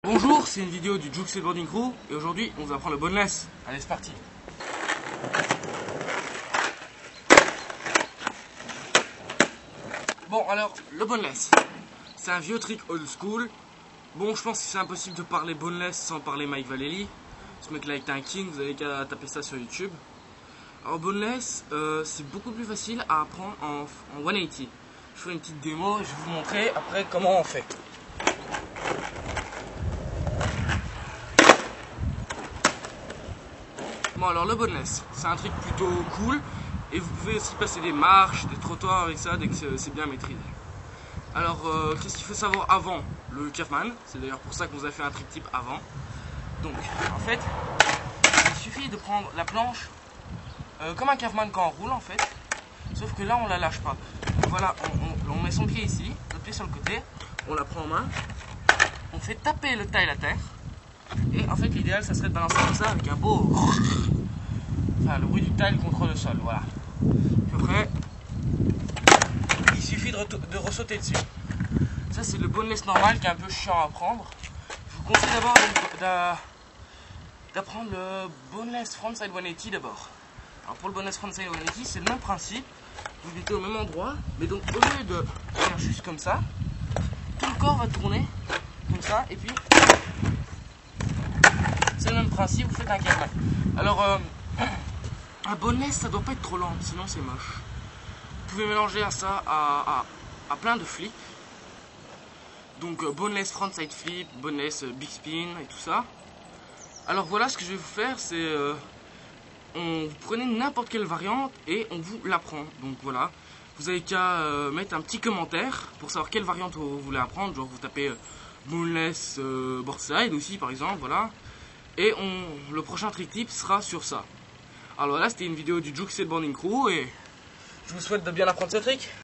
Bonjour, c'est une vidéo du Juke Skateboarding Crew et aujourd'hui on va apprendre le boneless. Allez, c'est parti. Bon, alors le boneless, c'est un vieux trick old school. Bon, je pense que c'est impossible de parler boneless sans parler Mike Vallely. Ce mec là est un king, vous avez qu'à taper ça sur YouTube. Alors boneless, c'est beaucoup plus facile à apprendre en 180. Je ferai une petite démo et je vais vous montrer après comment on fait. Bon, alors le boneless, c'est un truc plutôt cool et vous pouvez aussi passer des marches, des trottoirs avec ça dès que c'est bien maîtrisé. Alors qu'est-ce qu'il faut savoir avant le caveman? C'est d'ailleurs pour ça qu'on vous a fait un trick type avant. Donc en fait, il suffit de prendre la planche comme un caveman quand on roule en fait, sauf que là on la lâche pas. Donc, voilà, on met son pied ici, le pied sur le côté, on la prend en main, on fait taper le taille à terre. Et en fait l'idéal ça serait de balancer comme ça avec un beau... Enfin le bruit du tile contre le sol, voilà. Puis après, il suffit de ressauter dessus. Ça c'est le boneless normal qui est un peu chiant à apprendre. Je vous conseille d'abord d'apprendre le boneless frontside 180 d'abord. Alors pour le boneless frontside 180 c'est le même principe. Vous mettez au même endroit, mais donc au lieu de faire juste comme ça, tout le corps va tourner comme ça et puis... C'est le même principe, vous faites un caveman. Alors, un boneless, ça doit pas être trop lent, sinon c'est moche. Vous pouvez mélanger ça à plein de flips. Donc, boneless frontside flip, boneless big spin et tout ça. Alors voilà, ce que je vais vous faire, c'est... vous prenez n'importe quelle variante et on vous l'apprend. Donc voilà, vous avez qu'à mettre un petit commentaire pour savoir quelle variante vous voulez apprendre. Genre, vous tapez boneless boardside aussi, par exemple, voilà. Et le prochain trick tip sera sur ça. Alors là c'était une vidéo du Juke Skateboarding Crew et je vous souhaite de bien apprendre ce trick.